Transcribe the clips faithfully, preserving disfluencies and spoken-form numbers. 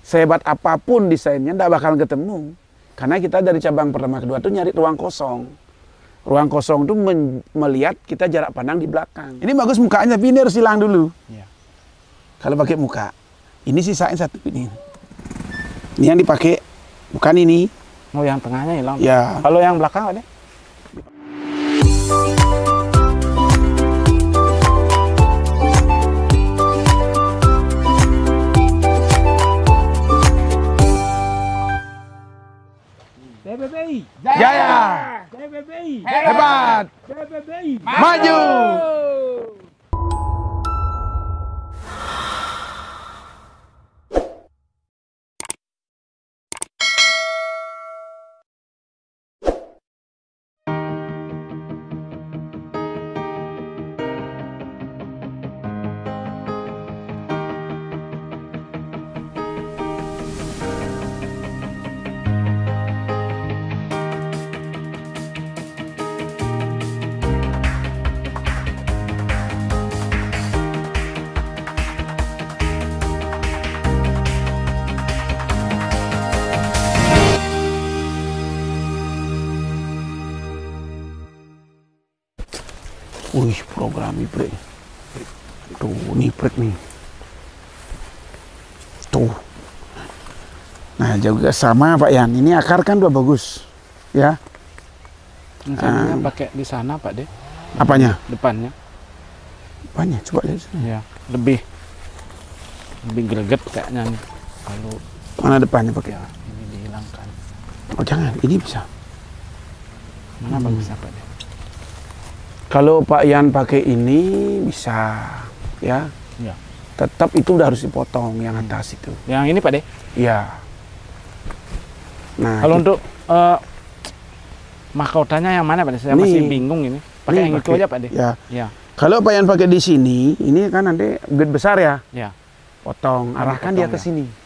Sehebat apapun desainnya, tidak bakal ketemu. Karena kita dari cabang pertama kedua tuh nyari ruang kosong. Ruang kosong tuh melihat kita jarak pandang di belakang. Ini bagus mukanya, tapi ini harus hilang dulu. Ya. Kalau pakai muka, ini sisain satu ini. Ini yang dipakai, bukan ini. Oh, yang tengahnya hilang. Ya. Kalau yang belakang ada? D B B I Jaya, D B B I hebat, D B B I maju. Wih, program ibrek. Tuh, nih ibrek nih. Tuh. Nah, juga sama Pak Yan. Ini akar kan udah bagus. Ya. Misalnya uh, pakai di sana Pak De. Apanya? Depannya. Depannya, coba lihat. Ya, lebih lebih greget kayaknya nih. Kalau mana depannya pakai? Ya, ini dihilangkan. Oh, jangan. Ini bisa. Mana hmm. bagusnya Pak De? Kalau Pak Yan pakai ini bisa, ya. Ya. Tetap itu udah harus dipotong yang atas itu. Yang ini Pak De? Iya. Nah, kalau kita... untuk uh, mahkotanya yang mana Pak De? Saya nih, masih bingung ini. Pakai yang itu aja Pak De. Ya. Ya. Kalau Pak Yan pakai di sini, ini kan nanti gede besar ya. Ya. Potong, arahkan dia ke ya. sini.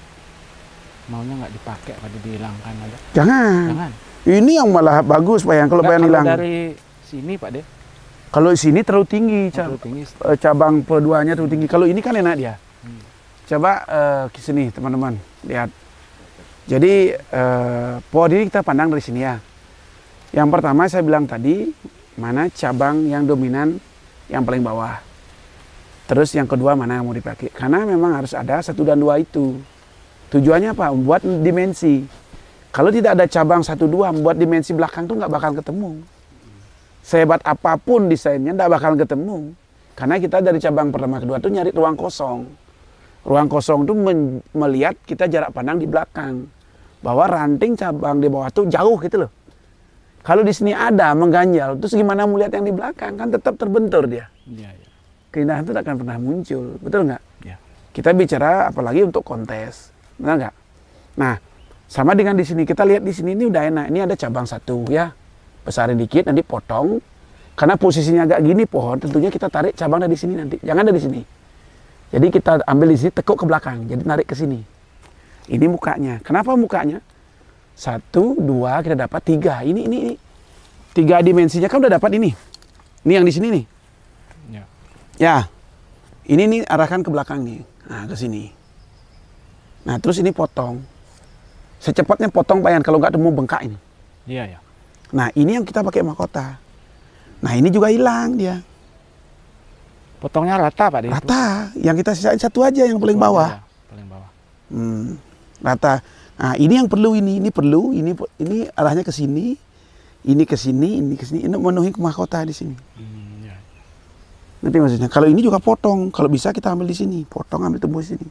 Maunya nggak dipakai, Pak De, dihilangkan aja. Jangan. Jangan. Ini yang malah bagus Pak Yan kalau Pak Yan hilang. Dari sini Pak De. Kalau sini terlalu tinggi, cab terlalu tinggi. cabang keduanya terlalu tinggi. Kalau ini kan enak dia. Hmm. Coba uh, ke sini teman-teman, lihat. Jadi uh, pohon ini kita pandang dari sini ya. Yang pertama saya bilang tadi, mana cabang yang dominan yang paling bawah. Terus yang kedua mana yang mau dipakai. Karena memang harus ada satu dan dua itu. Tujuannya apa? Membuat dimensi. Kalau tidak ada cabang satu dua, membuat dimensi belakang tuh nggak bakal ketemu. Sehebat apapun desainnya, tidak bakal ketemu. Karena kita dari cabang pertama kedua tuh nyari ruang kosong. Ruang kosong tuh melihat kita jarak pandang di belakang. Bahwa ranting cabang di bawah tuh jauh gitu loh. Kalau di sini ada mengganjal, terus gimana melihat yang di belakang? Kan tetap terbentur dia. Ya, ya. Keindahan itu tidak akan pernah muncul, betul nggak? Ya. Kita bicara apalagi untuk kontes, benar nggak? Nah, sama dengan di sini, kita lihat di sini ini udah enak. Ini ada cabang satu ya. Besarin dikit, nanti potong. Karena posisinya agak gini pohon, tentunya kita tarik cabang dari sini nanti. Jangan dari sini. Jadi kita ambil di sini, tekuk ke belakang. Jadi narik ke sini. Ini mukanya. Kenapa mukanya? Satu, dua, kita dapat tiga. Ini, ini, ini. Tiga dimensinya kan udah dapat ini. Ini yang di sini nih. Ya. Ya. Ini nih arahkan ke belakang nih. Nah, ke sini. Nah, terus ini potong. Secepatnya potong Pak Yan, kalau nggak temu bengkak ini. Iya, ya. Nah, ini yang kita pakai mahkota. Nah, ini juga hilang dia. Potongnya rata Pak De? Rata. Yang kita sisain satu aja yang paling bawah. Ya, paling bawah. Hmm, rata. Nah, ini yang perlu ini, ini perlu, ini ini arahnya ke sini. Ini ke sini, ini ke sini. Ini memenuhi mahkota di sini. Hmm, ya. Nanti maksudnya. Kalau ini juga potong. Kalau bisa kita ambil di sini. Potong, ambil tembus sini.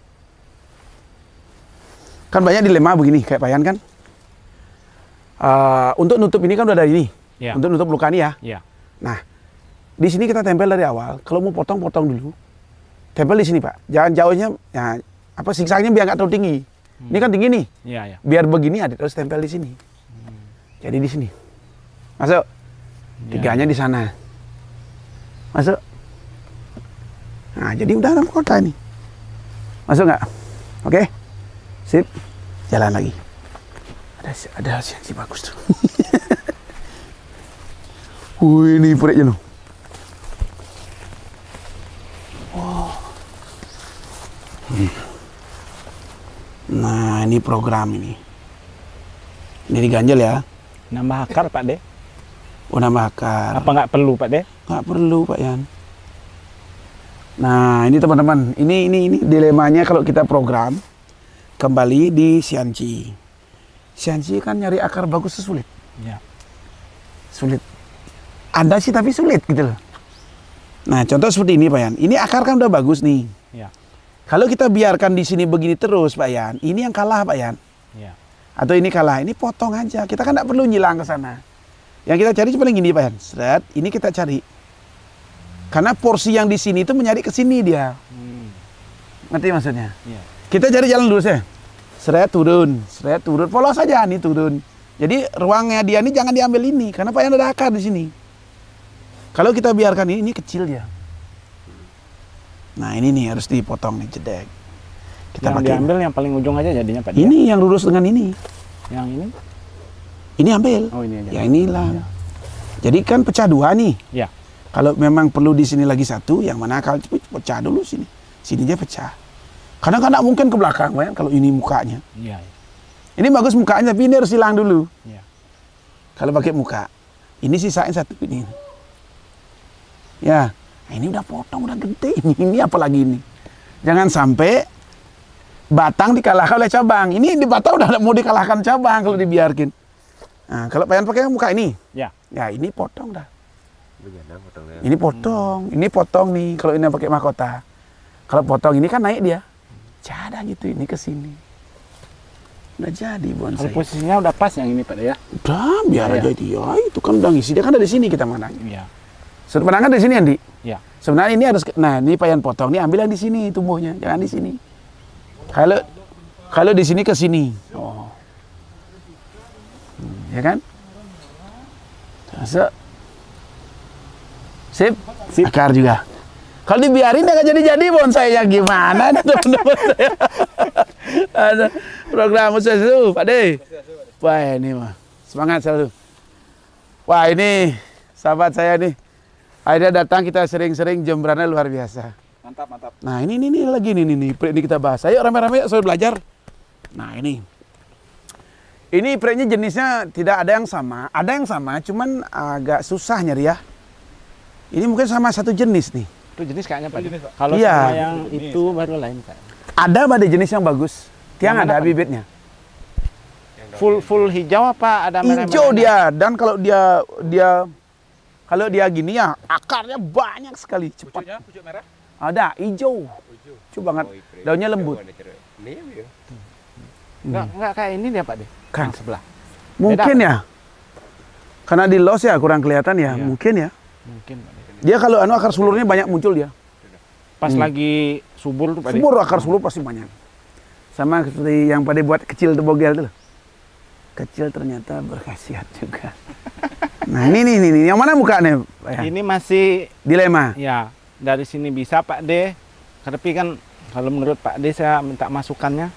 Kan banyak dilema begini kayak Pak Yan kan. Uh, untuk nutup ini kan udah ada ini, ya. Untuk nutup luka ini ya. Ya. Nah, di sini kita tempel dari awal. Kalau mau potong, potong dulu. Tempel di sini Pak. Jangan jauhnya, ya, apa siksanya biar nggak terlalu tinggi. Hmm. Ini kan tinggi nih. Ya, ya. Biar begini ada terus tempel di sini. Hmm. Jadi di sini. Masuk. Tiganya ya. Di sana. Masuk. Nah, jadi udah dalam kota ini. Masuk nggak? Oke. Sip. Jalan lagi. Ada, ada hasil yang bagus tuh. Wih, ini proyeknya loh. Wow. Hmm. Nah, ini program ini. Ini diganjel ya. Nambah akar Pak De. Oh, nambah akar. Apa nggak perlu Pak De? Nggak perlu Pak Yan. Nah, ini teman-teman. Ini ini ini dilemanya kalau kita program kembali di Xianqi. Xianqi kan nyari akar bagus sulit. Ya. Sulit. Ada sih tapi sulit gitu loh. Nah, contoh seperti ini Pak Yan. Ini akar kan udah bagus nih. Ya. Kalau kita biarkan di sini begini terus Pak Yan, ini yang kalah Pak Yan. Ya. Atau ini kalah, ini potong aja. Kita kan nggak perlu nyilang ke sana. Yang kita cari cuma yang gini Pak Yan. Seret, ini kita cari. Karena porsi yang di sini itu menyari ke sini dia. Hmm. Ngerti maksudnya? Ya. Kita cari jalan lurus ya. Seret turun, seret turun, polos saja nih turun. Jadi ruangnya dia ini jangan diambil ini karena Pak Yan ada akar di sini. Kalau kita biarkan ini, ini kecil dia. Nah ini nih harus dipotong nih jedek. Kita Yang pakai diambil yang paling ujung aja jadinya Pak De. ini yang lurus dengan ini. Yang ini? Ini ambil. Oh ini aja. Ya inilah. Ya. Jadi kan pecah dua nih. Ya. Kalau memang perlu di sini lagi satu, yang mana kalau pecah dulu sini. Sininya pecah. Kadang kadang mungkin ke belakang, ya, kalau ini mukanya. Iya. Ini bagus mukanya, tapi ini harus hilang dulu. Iya. Kalau pakai muka. Ini sisain satu ini. Ya, nah ini udah potong, udah gede. Ini, ini apalagi ini. Jangan sampai batang dikalahkan oleh cabang. Ini di batang udah mau dikalahkan cabang kalau dibiarkin. Nah, kalau pengen pakai muka ini. Ya. Ya, ini potong dah. Ini potong, ini potong nih kalau ini pakai mahkota. Kalau potong ini kan naik dia. Jadi gitu ini ke sini. Udah jadi bonsai. Kalau posisinya udah pas yang ini Pak De ya. Udah, biar Ya, aja dia. Itu kan udah ngisi. Dia kan dari sini kita manangnya. Iya. Sudah menangkan dari sini Andi. Iya. Sebenarnya ini harus, nah ini Pak Yan potong, ini ambil yang di sini tumbuhnya, jangan di sini. Kalau kalau di sini ke sini, oh, hmm, ya kan? Masuk, sip, Sip. akar juga. Kalau dibiarin ya nggak jadi-jadi bonsainya gimana nih teman-teman saya. Ada program sesuatu, Pak De. Wah ini mah semangat selalu. Wah ini sahabat saya nih. Akhirnya datang kita sering-sering jemberannya luar biasa. Mantap, mantap. Nah ini ini, ini lagi nih nih, nih ini kita bahas. Ayo rame-rame yuk, saya belajar. Nah ini, ini prenya jenisnya tidak ada yang sama, ada yang sama, cuman agak susah nyari ya. Ini mungkin sama satu jenis nih. Itu jenis kayaknya Pak De. Kalau Iya. sama yang itu baru lain Pak. Ada pada jenis yang bagus, tiang Yang mana, ada Pak? bibitnya. Full full hijau apa ada merah-merahnya? Hijau dia, dan kalau dia dia kalau dia gini ya akarnya banyak sekali, cepat. Pucuknya, pucuk merah. Ada hijau, lucu banget, daunnya lembut. Enggak, enggak kayak ini dia Pak De. Kan. Yang sebelah. Mungkin ya, karena di los ya kurang kelihatan ya, Iya. mungkin ya. Mungkin Pak De. Dia kalau anu akar sulurnya banyak muncul dia. Pas Hmm. lagi subur tuh Pak De. Subur akar sulur pasti banyak. Sama seperti yang pada buat kecil tuh bogel tuh. Kecil ternyata berkhasiat juga. Nah ini nih, nih, nih. Yang mana mukanya? Pak ya? Ini masih Dilema. ya dari sini bisa Pak De. Tapi kan kalau menurut Pak De saya minta masukannya.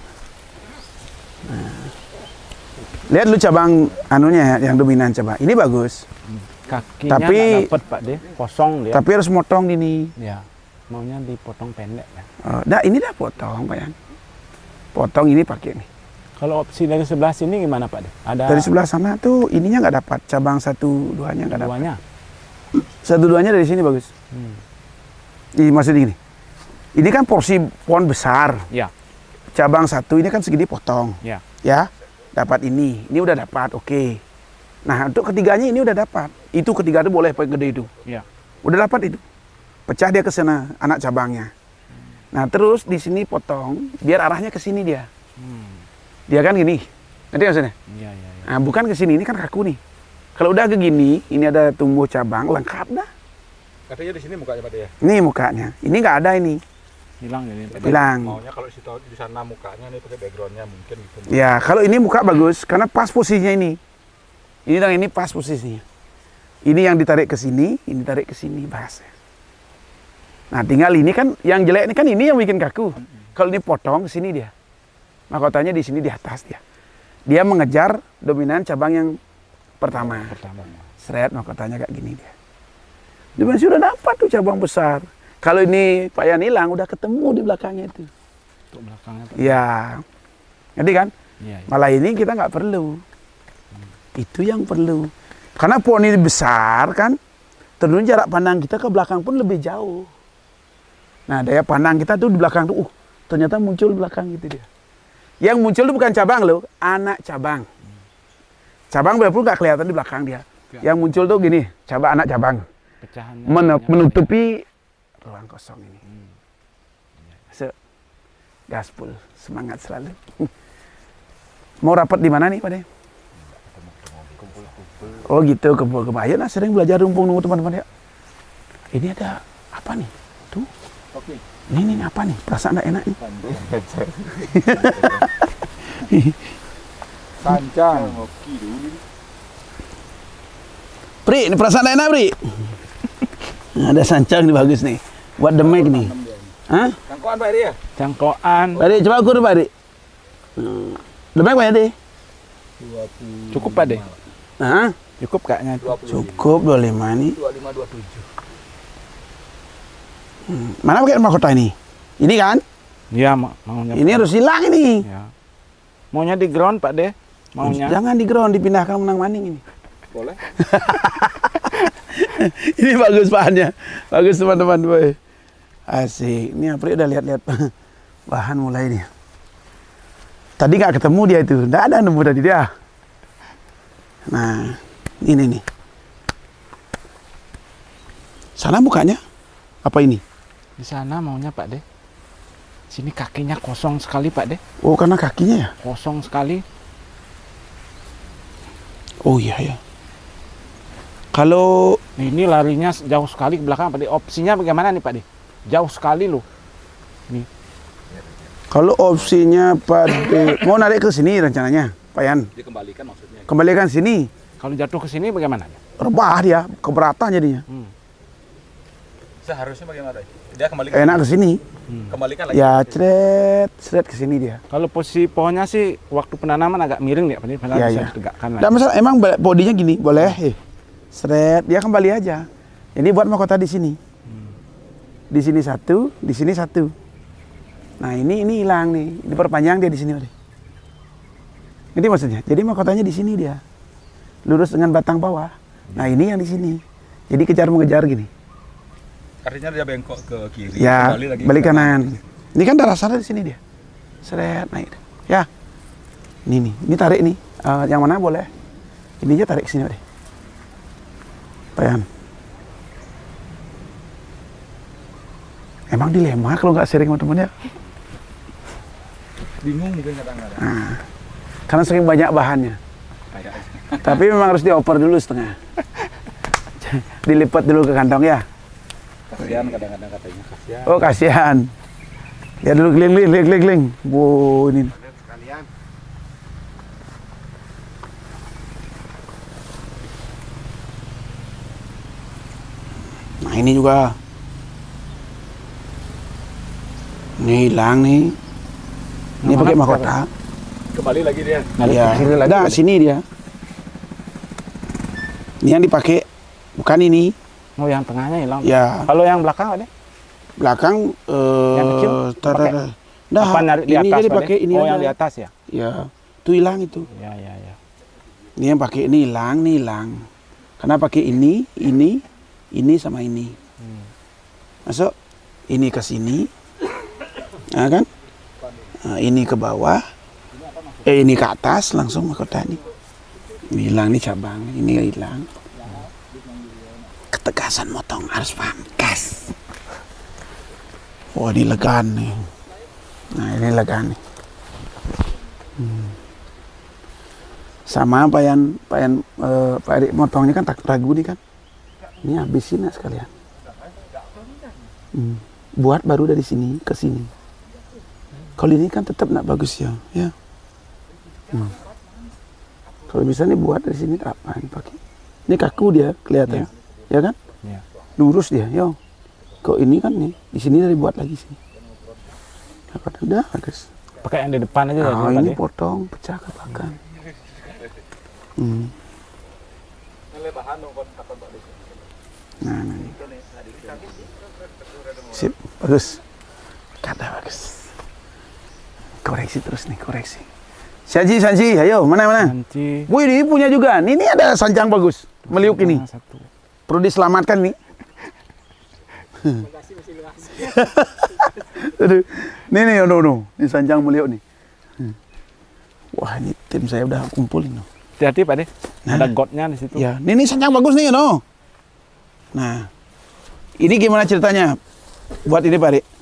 Lihat lu cabang anunya ya, yang dominan coba. Ini bagus. Kakinya Tapi- nggak dapet Pak De, kosong dia. Tapi harus motong ini. Ya, maunya dipotong pendek ya. Oh, dah ini dah potong Pak Yan. Potong ini pakai nih. Kalau opsi dari sebelah sini gimana Pak De? Ada Dari sebelah sana tuh ininya nggak dapat. Cabang satu duanya nggak dapat. duanya. Satu duanya dari sini bagus. Hmm. Ini maksudnya gini. Ini kan porsi pohon besar. Ya, Cabang satu ini kan segini potong. ya. Ya, dapat ini. Ini udah dapat, oke. Nah, untuk ketiganya ini udah dapat. Itu ketiga itu boleh paling gede itu. Ya. Udah dapat itu. Pecah dia ke sana anak cabangnya. Nah, terus di sini potong biar arahnya ke sini dia. Hmm. Dia kan gini. Nanti maksudnya? Iya, iya, iya. Nah, bukan ke sini, ini kan kaku nih. Kalau udah ke gini, ini ada tumbuh cabang lengkap dah. Katanya di sini mukanya Pak De ya. Ini mukanya. Ini nggak ada ini. Hilang ini Pak De. Hilang. Maunya kalau situ di sana mukanya nih pakai backgroundnya mungkin gitu. Ya, kalau ini muka bagus karena pas posisinya ini. Ini dan ini pas posisinya. Ini yang ditarik ke sini, ini tarik ke sini bahasnya. Nah, tinggal ini kan yang jelek ini kan ini yang bikin kaku. Kalau ini potong ke sini dia. Mahkotanya di sini di atas dia. Dia mengejar dominan cabang yang pertama. Pertama. Seret mahkotanya kayak gini dia. Dia sudah dapat tuh cabang besar. Kalau ini Pak Yan hilang udah ketemu di belakangnya itu. Untuk belakangnya Pak. Ya. ngerti kan? Iya, iya. Malah ini kita nggak perlu. Itu yang perlu. Karena pohon ini besar kan, tentunya jarak pandang kita ke belakang pun lebih jauh. Nah, daya pandang kita tuh di belakang tuh, uh, ternyata muncul di belakang gitu dia. Yang muncul itu bukan cabang loh, anak cabang. Cabang berarti nggak kelihatan di belakang dia. Yang muncul tuh gini, cabang anak cabang. Pecahannya Men- banyak, menutupi ruang kosong ini. So, gaspol, semangat selalu. Mau rapat di mana nih, Pak De? Oh gitu, kumpul-kumpul. Ayo nah sering belajar rumpung nunggu teman-teman ya. Ini ada apa nih? Tuh. Oke. Ini nih apa nih? Perasaan enggak enak nih. Sancang. Pri, ini perasaan enggak enak, Pri? Nah, ada sancang nih bagus nih. Buat demek nih. Hah? Cangkokan Pak Edi ya? Cangkokan. Pak De, coba ukur Pak De. Hmm. Demek Pak De? Cukup Pak De? Hah? Cukup kayaknya. Cukup dua puluh lima nih. dua puluh lima dua puluh tujuh. Hmm. Mana pakai mahkota ini? Ini kan? Iya, ma maunya. Ini harus hilang ini. Ya. Maunya di ground Pak De? Maunya. Jangan di ground, dipindahkan menang maning ini. Boleh? Ini bagus bahannya. Bagus teman-teman, boy. Asik. Ini Apri udah lihat-lihat bahan mulai nih. Tadi nggak ketemu dia itu. Nggak ada nemu tadi dia. Nah, ini nih. Sana bukanya? Apa ini? Di sana maunya Pak De. Sini kakinya kosong sekali Pak De. Oh, karena kakinya ya? Kosong sekali. Oh iya ya. Kalau Nih, ini larinya jauh sekali ke belakang Pak De. Opsinya bagaimana nih Pak De? Jauh sekali loh. Nih. kalau opsinya pada mau narik ke sini rencananya, Pak Yan. Dikembalikan maksudnya. Kembalikan sini. Kalau jatuh ke sini bagaimana? Rebah dia, keberatan jadinya. Hmm. Seharusnya bagaimana? Dia kembalikan. Enak ke sini. Hmm. Kembalikan lagi. Ya, cret, cret ke sini dia. Kalau posisi pohonnya sih waktu penanaman agak miring ya Pak De. Padahal Iya, bisa iya. ditegakkan Nggak lagi. masalah, emang ba- bodinya gini, boleh. Eh, seret, dia kembali aja. Ini buat mahkota di sini. Di sini satu, di sini satu. Nah ini ini hilang nih, diperpanjang dia di sini. Ini maksudnya. Jadi mahkotanya di sini dia, lurus dengan batang bawah. Nah ini yang di sini. Jadi kejar mengejar gini. Artinya dia bengkok ke kiri. Ya, kembali lagi balik ke kanan. Ini kan darah sana di sini dia. Seret naik. Ya, ini nih, ini tarik nih. Eh, yang mana boleh? Ini aja tarik ke sini deh. Payan. Emang dilema kalau nggak sering sama temennya. Bingung mungkin kadang-kadang. Nah, karena sering banyak bahannya. Kayaknya. Tapi memang harus dioper dulu setengah. Dilipat dulu ke kantong ya. Kasihan kadang-kadang katanya kasihan. Oh kasihan. Ya dulu kling kling kling kling kling. Bu ini. Nah ini juga. Ini hilang nih. Ini Yang pakai mana mahkota. Kembali lagi dia. Narik Ya, ke kiri lagi. enggak, sini dia. Ini yang dipakai, bukan ini. Oh yang tengahnya hilang. Ya, Kalau yang belakang Pak De? belakang. eh Yang kecil? tar- Pakai? tar- Nah, Apa narik di ini atas jadi Pak De? pakai ini Oh aja. yang di atas ya? Ya, itu hilang itu. Ya ya ya. Ini yang pakai ini hilang, ini hilang. Karena pakai ini, ini, ini sama ini. Hmm. Masuk, ini ke sini, nah, kan? Nah, ini ke bawah, eh ini ke atas langsung mahkota ini. Ini hilang nih cabang, ini hilang. Ketegasan motong harus pangkas. Oh ini legan nih. Nah ini legan nih. Hmm. Sama payan payan eh, Pak Erik motongnya kan tak ragu nih kan. Ini habisin lah sekalian. Hmm. Buat baru dari sini ke sini. Kalau ini kan tetap nak bagus ya, ya. Hmm. Kalau bisa nih buat dari sini apa ini pakai? Ini kaku dia kelihatan, ya, ya kan? Ya. Lurus dia, yo. Kok ini kan nih di sini dari buat lagi sini. Apa udah bagus. Pakai yang di depan aja Ah, Pak ini De. potong pecah ke belakang. Hmm. Nah, nah, ini. Sip, bagus. Kata bagus. Koreksi terus nih, koreksi. Sanji, Sanji, ayo mana mana? Sanji. Wih, ini punya juga. Ini, ini ada sancang bagus, meliuk ini. Nah, satu. Perlu diselamatkan nih. Aduh. Nih nih, no no, ini sancang meliuk nih. Wah, ini tim saya udah kumpulin. No. Hati-hati Pak De. Nah. Ada gotnya di situ. Ya, ini, ini sancang bagus nih, no. Nah, ini gimana ceritanya? Buat ini Pak De.